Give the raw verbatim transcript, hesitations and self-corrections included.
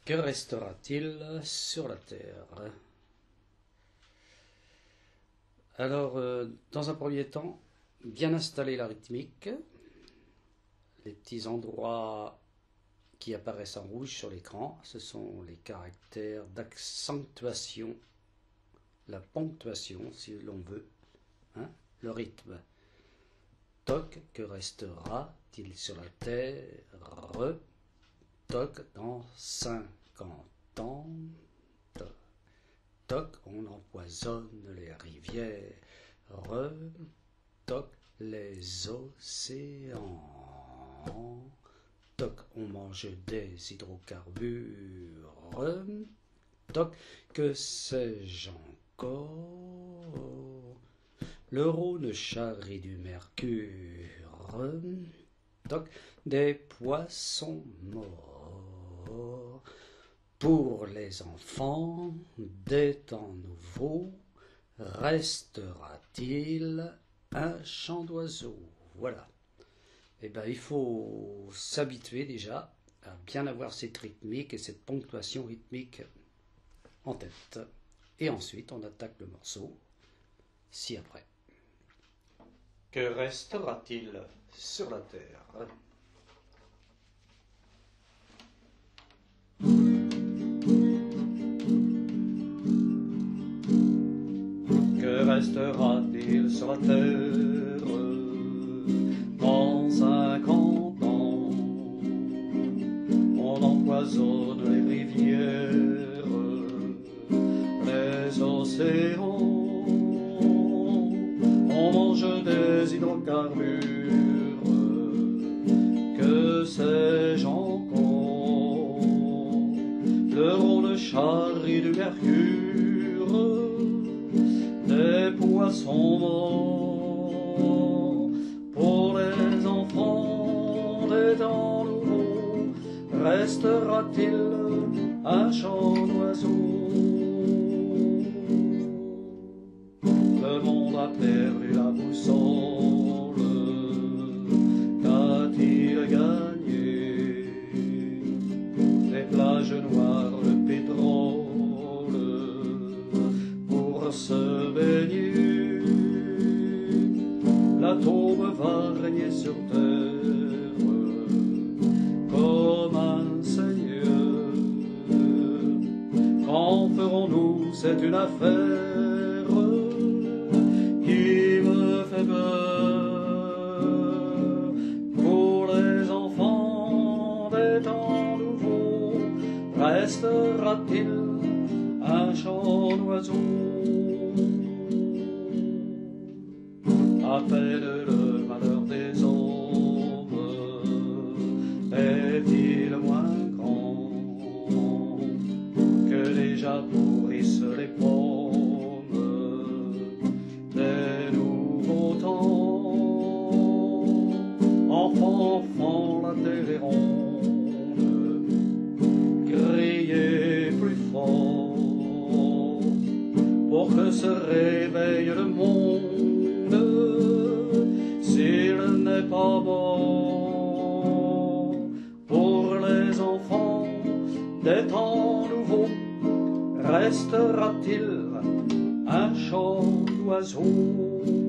Que restera-t-il sur la Terre? Alors, euh, dans un premier temps, bien installer la rythmique, les petits endroits qui apparaissent en rouge sur l'écran, ce sont les caractères d'accentuation, la ponctuation si l'on veut, hein, le rythme. Toc, que restera-t-il sur la Terre? Toc, dans cinquante ans. Toc, on empoisonne les rivières. Toc, les océans. Toc, on mange des hydrocarbures. Toc, que sais-je encore? Le Rhône charrie du mercure. Toc, des poissons morts. Pour les enfants des temps nouveaux, restera-t-il un chant d'oiseau? Voilà. Eh bien, il faut s'habituer déjà à bien avoir cette rythmique et cette ponctuation rythmique en tête. Et ensuite, on attaque le morceau, ci-après. Que restera-t-il sur la Terre? Que restera-t-il sur la Terre dans cinquante ans? On empoisonne les rivières, les océans, on mange des hydrocarbures, que sais-je encore? Le Rhône charrie du mercure, des poissons morts. Pour les enfants des temps nouveaux, restera-t-il un chant d'oiseau? Le monde a perdu la boussole, qu'a-t-il gagné? Les plages noires de pétrole pour se baigner. L'atome va régner sur terre comme un seigneur. Quand ferons-nous? C'est une affaire qui me fait peur. Pour les enfants des temps nouveaux, restera-t-il un chant d'oiseau? À peine le malheur des hommes est-il moins grand que déjà pourrissent les pommes des nouveaux temps. Enfants, enfants, la terre est ronde, criez plus fort pour que se réveille le monde. S'il n'est pas mort, pour les enfants des temps nouveaux, restera-t-il un chant d'oiseau?